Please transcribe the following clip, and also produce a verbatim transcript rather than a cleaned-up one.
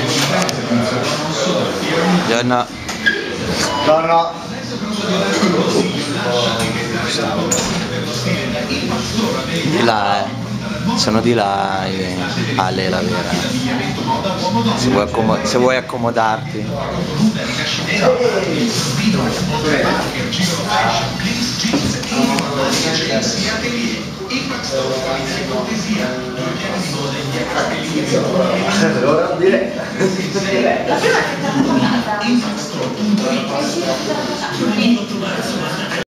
Gianna. No, no. Di là, eh. Sono di là, eh. Ale la vera. Se vuoi, accomo se vuoi accomodarti. Allora diretta. La prima è stata fatta.